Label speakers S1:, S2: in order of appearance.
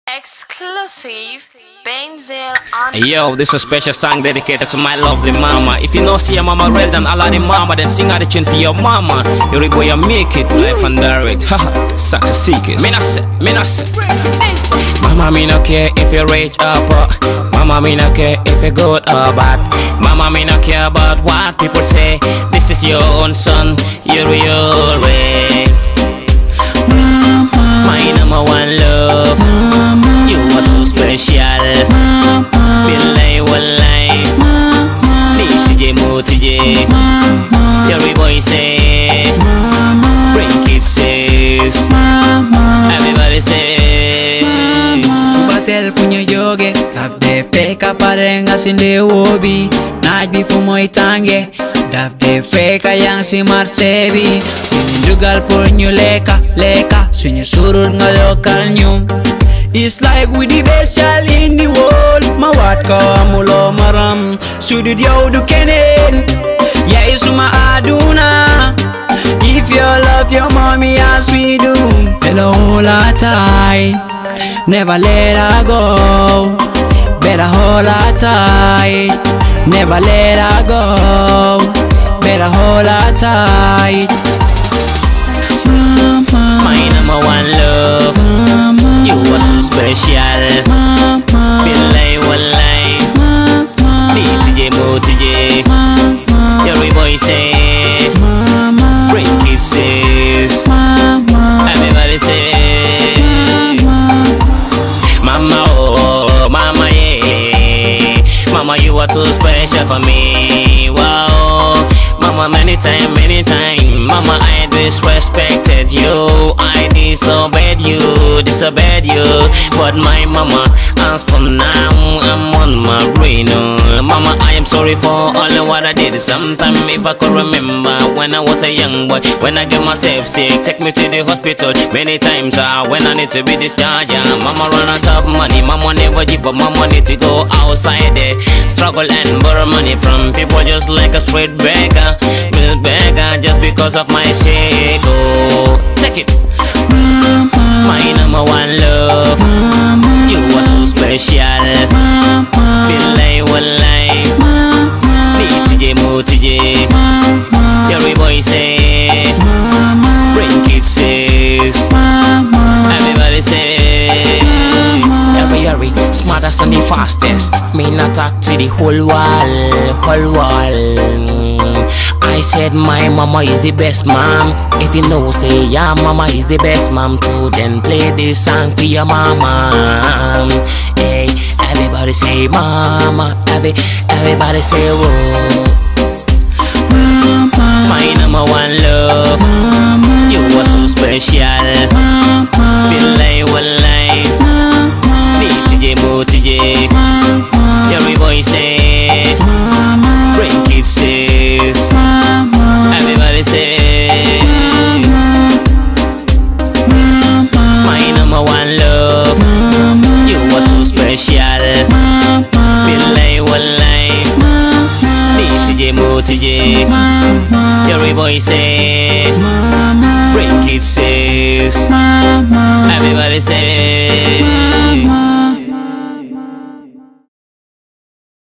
S1: Exclusive Benzel on.
S2: Yo, this is a special song dedicated to my lovely mama. If you know see your mama well done, Allah the mama, then sing out the tune for your mama. Your boy, you make it life and direct. Haha, success seekers. Me not say. Mama, me no care if you rich or poor. Mama, me no care if you good or bad. Mama, me no care about what people say. This is your own son, your real way. My number one love, you are so special. Bilay walay, TJ mo TJ. Every boy say, bring kids says, everybody say.
S3: Subatel punyo joge, daf de feka parenga sinde wobi. Night before mo itange, daf de feka yang si marsebi. Dugal punyo leka. Sunyo surut nga local nyum. It's like we the best child in the world. Mawat ka mulo maram. Sudud yaw du kenen. Ya isuma aduna. If you love your mommy as we do, better hold her tight. Never let her go. Better hold her tight. Never let her go. Better hold her tight.
S2: My number one love, you are so special. Bilay walay, TJ mo TJ. Every boy say, bring kids says, everybody say. Mama oh, mama yeah. Mama you are too special for me. Wow, mama many time. Mama I disrespected you, I disobeyed you. But my mama, as from now I'm on my brain. Mama I am sorry for all what I did. Sometime if I could remember when I was a young boy, when I get myself sick, take me to the hospital many times. When I need to be discharged, mama run out of money. Mama never give up, mama need to go outside there, struggle and borrow money from people just like a street beggar, bill beggar, just because of my shake. Oh, take it. My number one love, you are so special. Bilay walay, TJ mo TJ. Every boy say, bring kids says, everybody says. Every smartest and the fastest. Me not talk to the whole world. I said my mama is the best mom. If you know say yeah mama is the best mom too, then play this song for your mama. Hey, everybody say mama. Everybody say whoa. My number one love, you are so special. Bilay walay, TJ mo TJ. Every boy say, bring kids says, everybody say. My number one love, you are so special. Bilay walay, TJ mo TJ. Every boy say, bring kids says, everybody say.